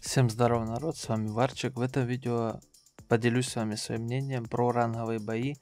Всем здорово, народ, с вами Варчик. В этом видео поделюсь с вами своим мнением про ранговые бои.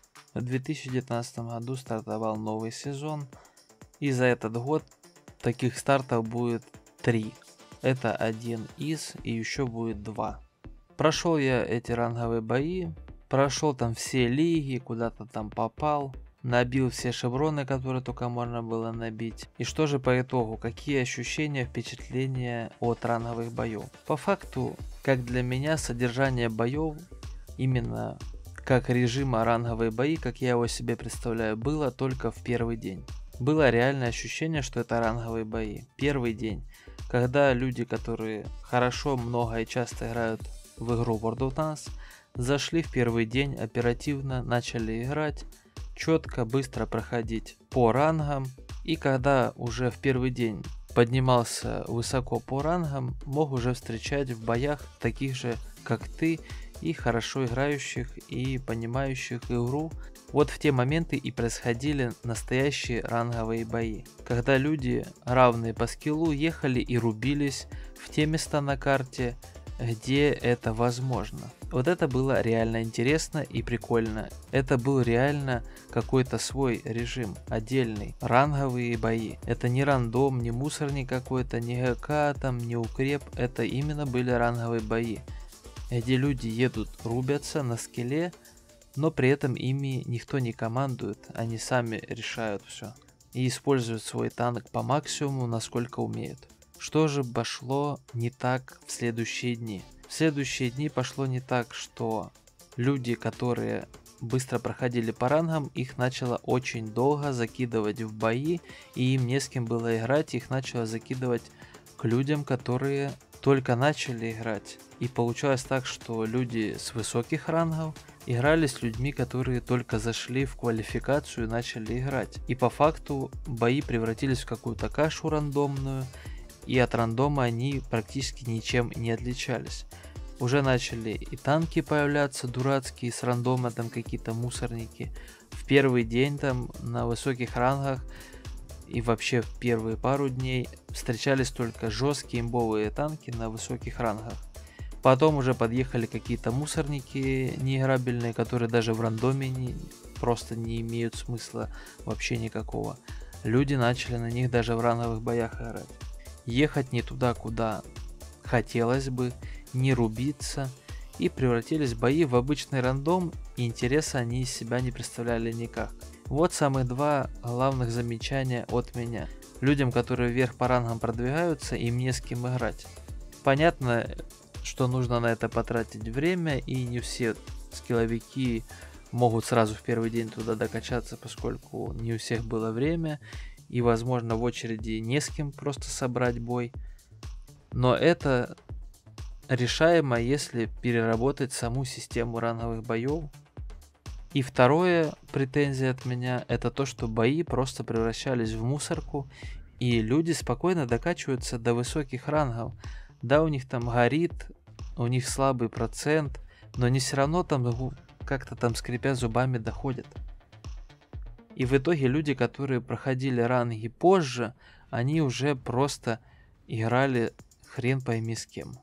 В 2019 году стартовал новый сезон, и за этот год таких стартов будет 3. Это один из, и еще будет 2. Прошел я эти ранговые бои, прошел там все лиги, куда-то там попал. Набил все шевроны, которые только можно было набить. И что же по итогу? Какие ощущения, впечатления от ранговых боев? По факту, как для меня, содержание боев, именно как режима ранговые бои, как я его себе представляю, было только в первый день. Было реальное ощущение, что это ранговые бои. Первый день, когда люди, которые хорошо, много и часто играют в игру World of Tanks, зашли в первый день, оперативно начали играть, четко, быстро проходить по рангам, и когда уже в первый день поднимался высоко по рангам, мог уже встречать в боях таких же, как ты, и хорошо играющих, и понимающих игру. Вот в те моменты и происходили настоящие ранговые бои, когда люди, равные по скиллу, ехали и рубились в те места на карте, где это возможно. Вот это было реально интересно и прикольно. Это был реально какой-то свой режим, отдельный. Ранговые бои. Это не рандом, не мусорник какой-то, не ГК, там, не укреп. Это именно были ранговые бои, где люди едут, рубятся на скилле, но при этом ими никто не командует. Они сами решают все. И используют свой танк по максимуму, насколько умеют. Что же пошло не так в следующие дни? В следующие дни пошло не так, что люди, которые быстро проходили по рангам, их начало очень долго закидывать в бои, и им не с кем было играть, их начало закидывать к людям, которые только начали играть. И получалось так, что люди с высоких рангов играли с людьми, которые только зашли в квалификацию и начали играть. И по факту бои превратились в какую-то кашу рандомную, и от рандома они практически ничем не отличались. Уже начали и танки появляться дурацкие с рандома, там какие-то мусорники. В первый день там на высоких рангах и вообще в первые пару дней встречались только жесткие имбовые танки на высоких рангах. Потом уже подъехали какие-то мусорники неиграбельные, которые даже в рандоме просто не имеют смысла вообще никакого. Люди начали на них даже в ранговых боях играть. Ехать не туда, куда хотелось бы, не рубиться, и превратились бои в обычный рандом, и интереса они из себя не представляли никак. Вот самые два главных замечания от меня. Людям, которые вверх по рангам продвигаются, им не с кем играть. Понятно, что нужно на это потратить время, и не все скилловики могут сразу в первый день туда докачаться, поскольку не у всех было время, и возможно в очереди не с кем просто собрать бой. Но это решаемо, если переработать саму систему ранговых боев. И второе претензия от меня, это то, что бои просто превращались в мусорку, и люди спокойно докачиваются до высоких рангов. Да, у них там горит, у них слабый процент, но они все равно там как-то там скрипя зубами доходят. И в итоге люди, которые проходили ранги позже, они уже просто играли хрен пойми с кем.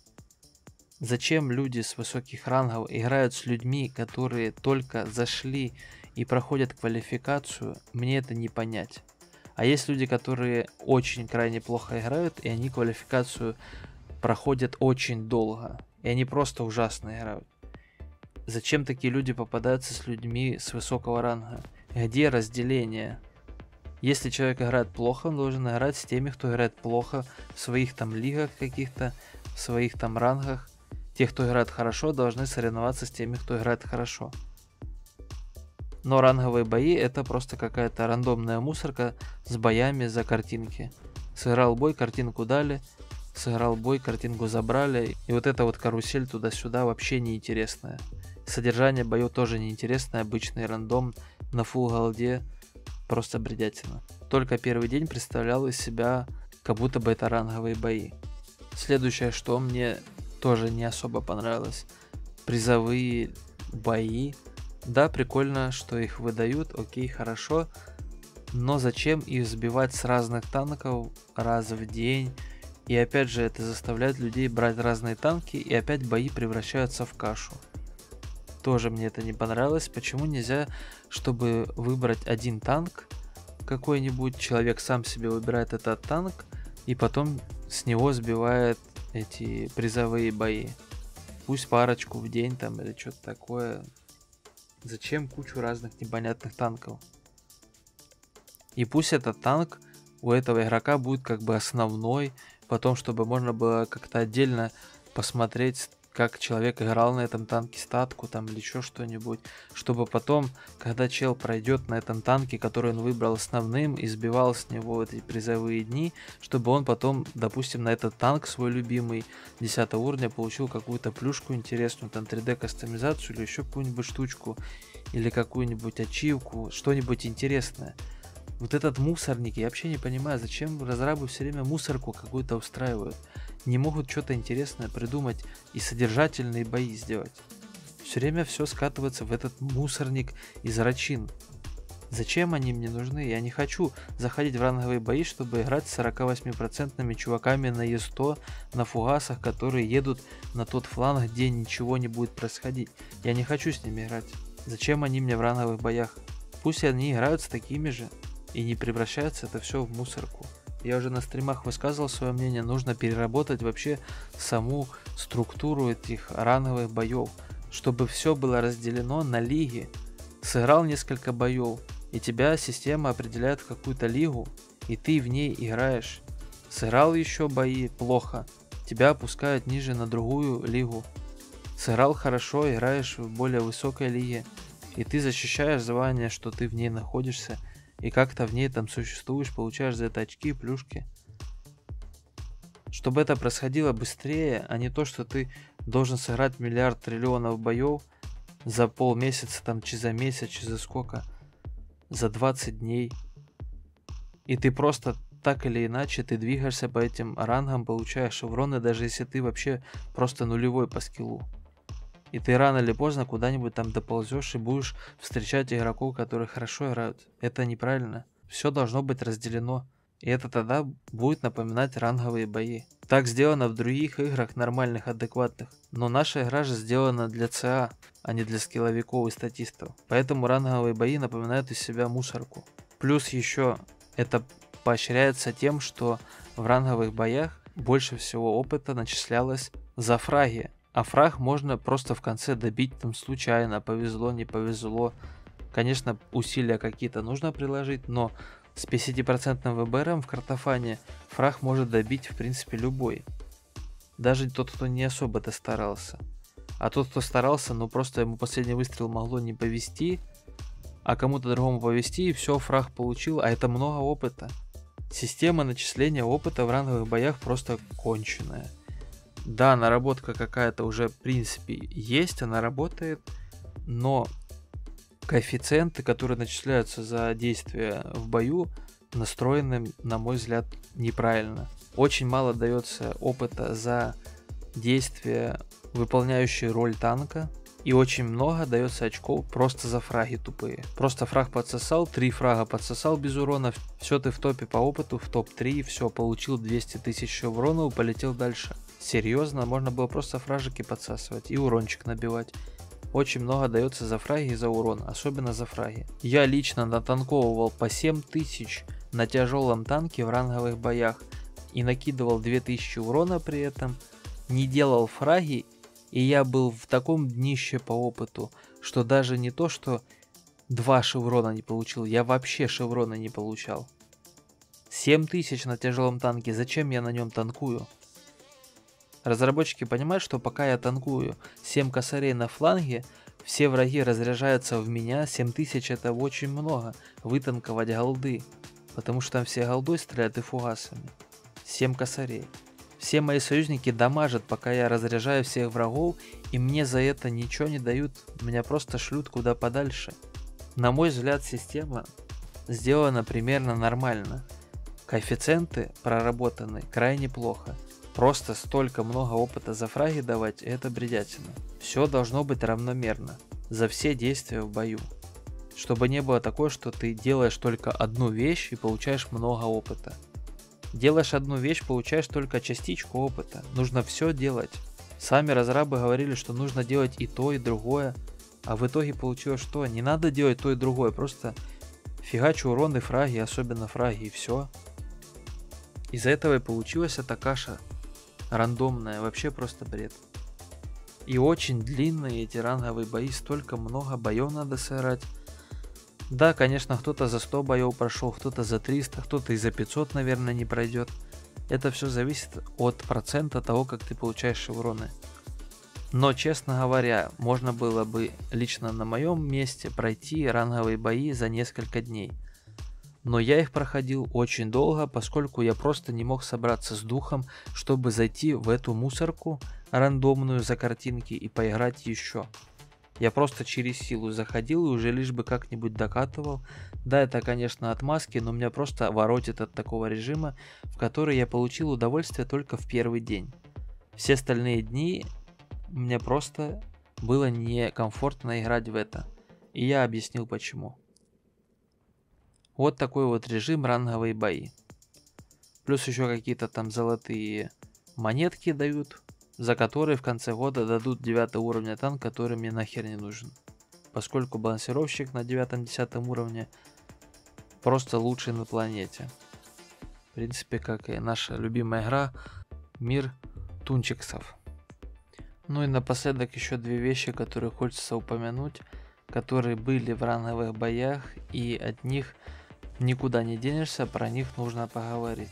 Зачем люди с высоких рангов играют с людьми, которые только зашли и проходят квалификацию, мне это не понять. А есть люди, которые очень крайне плохо играют, и они квалификацию проходят очень долго, и они просто ужасно играют. Зачем такие люди попадаются с людьми с высокого ранга? Где разделение? Если человек играет плохо, он должен играть с теми, кто играет плохо в своих там лигах каких-то, в своих там рангах. Те, кто играет хорошо, должны соревноваться с теми, кто играет хорошо. Но ранговые бои это просто какая-то рандомная мусорка с боями за картинки. Сыграл бой, картинку дали, сыграл бой, картинку забрали. И вот эта вот карусель туда-сюда вообще неинтересная. Содержание боев тоже неинтересное, обычный рандом на фулл голде, просто бредятина. Только первый день представлял из себя, как будто бы это ранговые бои. Следующее, что мне тоже не особо понравилось, призовые бои. Да, прикольно, что их выдают, окей, хорошо, но зачем их сбивать с разных танков раз в день И опять же это заставляет людей брать разные танки, и опять бои превращаются в кашу. Тоже мне это не понравилось. Почему нельзя, чтобы выбрать один танк, какой-нибудь человек сам себе выбирает этот танк, и потом с него сбивает эти призовые бои. Пусть парочку в день там или что-то такое. Зачем кучу разных непонятных танков? И пусть этот танк у этого игрока будет как бы основной, потом чтобы можно было как-то отдельно посмотреть, как человек играл на этом танке, статку там или еще что-нибудь, чтобы потом, когда чел пройдет на этом танке, который он выбрал основным и сбивал с него эти призовые дни, чтобы он потом, допустим, на этот танк свой любимый 10 уровня получил какую-то плюшку интересную, там 3D кастомизацию или еще какую-нибудь штучку, или какую-нибудь ачивку, что-нибудь интересное. Вот этот мусорник, я вообще не понимаю, зачем разрабы все время мусорку какую-то устраивают. Не могут что-то интересное придумать и содержательные бои сделать. Все время все скатывается в этот мусорник из рачин. Зачем они мне нужны? Я не хочу заходить в ранговые бои, чтобы играть с 48% чуваками на Е100, на фугасах, которые едут на тот фланг, где ничего не будет происходить. Я не хочу с ними играть. Зачем они мне в ранговых боях? Пусть они играют с такими же. И не превращается это все в мусорку. Я уже на стримах высказывал свое мнение, нужно переработать вообще саму структуру этих ранговых боев, чтобы все было разделено на лиги. Сыграл несколько боев, и тебя система определяет в какую-то лигу, и ты в ней играешь. Сыграл еще бои плохо, тебя опускают ниже на другую лигу. Сыграл хорошо, играешь в более высокой лиге, и ты защищаешь звание, что ты в ней находишься, и как-то в ней там существуешь, получаешь за это очки, плюшки. Чтобы это происходило быстрее, а не то, что ты должен сыграть миллиард триллионов боев за полмесяца, там, за месяц, за сколько, за 20 дней. И ты просто так или иначе, ты двигаешься по этим рангам, получаешь шевроны, даже если ты вообще просто нулевой по скиллу. И ты рано или поздно куда-нибудь там доползешь и будешь встречать игроков, которые хорошо играют. Это неправильно. Все должно быть разделено. И это тогда будет напоминать ранговые бои. Так сделано в других играх, нормальных, адекватных. Но наша игра же сделана для ЦА, а не для скилловиков и статистов. Поэтому ранговые бои напоминают из себя мусорку. Плюс еще это поощряется тем, что в ранговых боях больше всего опыта начислялось за фраги. А фраг можно просто в конце добить там случайно, повезло, не повезло. Конечно, усилия какие-то нужно приложить, но с 50% ВБРом в картофане фраг может добить в принципе любой. Даже тот, кто не особо-то старался. А тот, кто старался, ну просто ему последний выстрел могло не повезти, а кому-то другому повезти, и все, фраг получил, а это много опыта. Система начисления опыта в ранговых боях просто конченая. Да, наработка какая-то уже в принципе есть, она работает, но коэффициенты, которые начисляются за действия в бою, настроены, на мой взгляд, неправильно. Очень мало дается опыта за действия, выполняющие роль танка, и очень много дается очков просто за фраги тупые. Просто фраг подсосал, 3 фрага подсосал без урона, все, ты в топе по опыту, в топ-3, все, получил 200 тысяч урона, полетел дальше. Серьезно, можно было просто фражики подсасывать и урончик набивать. Очень много дается за фраги и за урон, особенно за фраги. Я лично натанковывал по 7000 на тяжелом танке в ранговых боях и накидывал 2000 урона при этом, не делал фраги, и я был в таком днище по опыту, что даже не то, что 2 шеврона не получил, я вообще шеврона не получал. 7000 на тяжелом танке, зачем я на нем танкую? Разработчики понимают, что пока я танкую 7 косарей на фланге, все враги разряжаются в меня, 7000 это очень много, вытанковать голды, потому что там все голдой стреляют и фугасами. 7 косарей. Все мои союзники дамажат, пока я разряжаю всех врагов, и мне за это ничего не дают, меня просто шлют куда подальше. На мой взгляд, система сделана примерно нормально. Коэффициенты проработаны крайне плохо. Просто столько много опыта за фраги давать, это бредятина. Все должно быть равномерно, за все действия в бою. Чтобы не было такое, что ты делаешь только одну вещь и получаешь много опыта. Делаешь одну вещь, получаешь только частичку опыта. Нужно все делать. Сами разрабы говорили, что нужно делать и то, и другое. А в итоге получилось что? Не надо делать то и другое. Просто фигачу урон и фраги, особенно фраги, и все. Из-за этого и получилась эта каша рандомная. Вообще просто бред. И очень длинные эти ранговые бои. Столько много боев надо сыграть. Да, конечно, кто-то за 100 боев прошел, кто-то за 300, кто-то и за 500, наверное, не пройдет. Это все зависит от процента того, как ты получаешь шевроны. Но, честно говоря, можно было бы лично на моем месте пройти ранговые бои за несколько дней. Но я их проходил очень долго, поскольку я просто не мог собраться с духом, чтобы зайти в эту мусорку рандомную за картинки и поиграть еще. Я просто через силу заходил и уже лишь бы как-нибудь докатывал. Да, это, конечно, отмазки, но меня просто воротит от такого режима, в который я получил удовольствие только в первый день. Все остальные дни мне просто было некомфортно играть в это. И я объяснил почему. Вот такой вот режим ранговые бои. Плюс еще какие-то там золотые монетки дают, за которые в конце года дадут 9 уровня танк, который мне нахер не нужен. Поскольку балансировщик на 9-10 уровне просто лучший на планете. В принципе, как и наша любимая игра Мир Тунчиксов. Ну и напоследок еще две вещи, которые хочется упомянуть, которые были в ранговых боях, и от них никуда не денешься, про них нужно поговорить.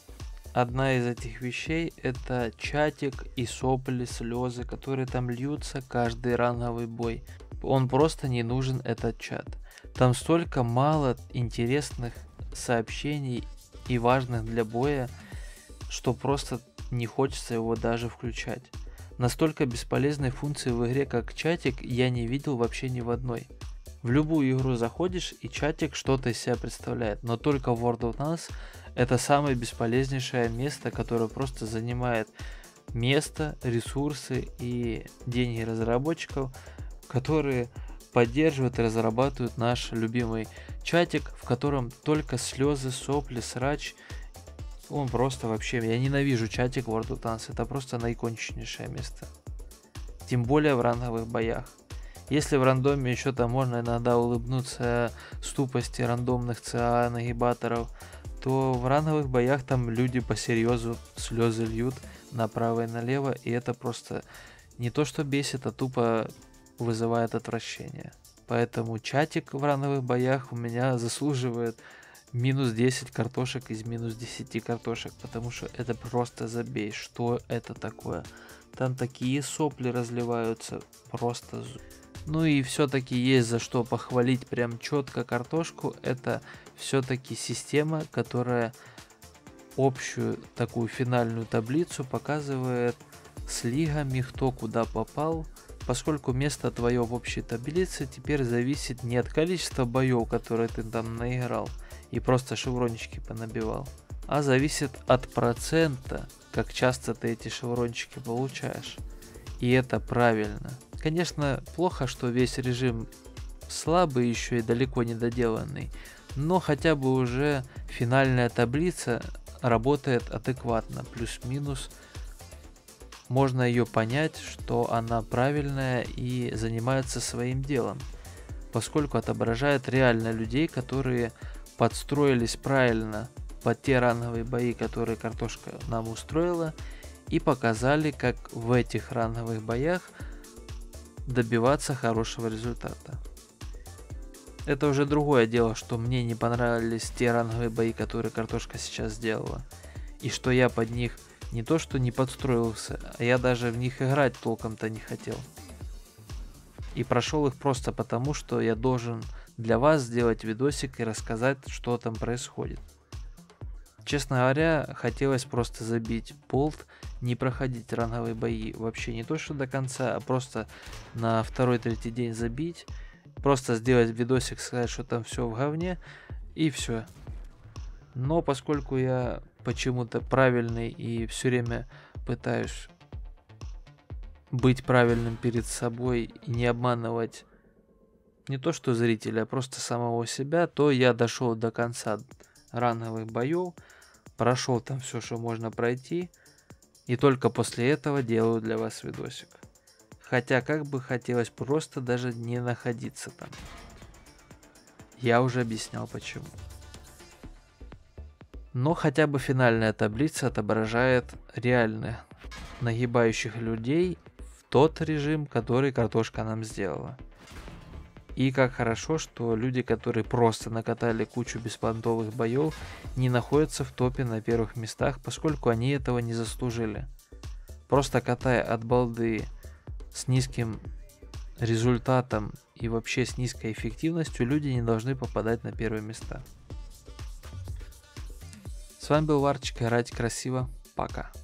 Одна из этих вещей — это чатик и сопли, слезы, которые там льются каждый ранговый бой. Он просто не нужен, этот чат. Там столько мало интересных сообщений и важных для боя, что просто не хочется его даже включать. Настолько бесполезной функции в игре, как чатик, я не видел вообще ни в одной. В любую игру заходишь, и чатик что-то из себя представляет, но только в World of Tanks это самое бесполезнейшее место, которое просто занимает место, ресурсы и деньги разработчиков, которые поддерживают и разрабатывают наш любимый чатик, в котором только слезы, сопли, срач. Он просто вообще... Я ненавижу чатик World of Tanks, это просто наиконченнейшее место. Тем более в ранговых боях. Если в рандоме еще там можно иногда улыбнуться с тупости рандомных ЦА, нагибаторов, то в ранговых боях там люди посерьезу слезы льют направо и налево, и это просто не то что бесит, а тупо вызывает отвращение. Поэтому чатик в ранговых боях у меня заслуживает минус 10 картошек из минус 10 картошек, потому что это просто забей, что это такое. Там такие сопли разливаются, просто... Ну и все-таки есть за что похвалить прям четко картошку. Это все-таки система, которая общую такую финальную таблицу показывает с лигами, кто куда попал. Поскольку место твое в общей таблице теперь зависит не от количества боев, которые ты там наиграл и просто шеврончики понабивал, а зависит от процента, как часто ты эти шеврончики получаешь. И это правильно. Конечно, плохо, что весь режим слабый еще и далеко не доделанный, но хотя бы уже финальная таблица работает адекватно, плюс-минус. Можно ее понять, что она правильная и занимается своим делом, поскольку отображает реально людей, которые подстроились правильно под те ранговые бои, которые картошка нам устроила, и показали, как в этих ранговых боях добиваться хорошего результата. Это уже другое дело, что мне не понравились те ранговые бои, которые картошка сейчас сделала, и что я под них не то что не подстроился, а я даже в них играть толком-то не хотел. И прошел их просто потому, что я должен для вас сделать видосик и рассказать, что там происходит. Честно говоря, хотелось просто забить болт, не проходить ранговые бои вообще не то что до конца, а просто на второй-третий день забить, просто сделать видосик, сказать, что там все в говне, и все. Но поскольку я почему-то правильный и все время пытаюсь быть правильным перед собой и не обманывать не то что зрителя, а просто самого себя, то я дошел до конца ранговых боев. прошел там все, что можно пройти, и только после этого делаю для вас видосик. Хотя как бы хотелось просто даже не находиться там. Я уже объяснял почему. Но хотя бы финальная таблица отображает реально нагибающих людей в тот режим, который картошка нам сделала. И как хорошо, что люди, которые просто накатали кучу беспонтовых боев, не находятся в топе на первых местах, поскольку они этого не заслужили. Просто катая от балды с низким результатом и вообще с низкой эффективностью, люди не должны попадать на первые места. С вами был Варчик, играйте красиво, пока.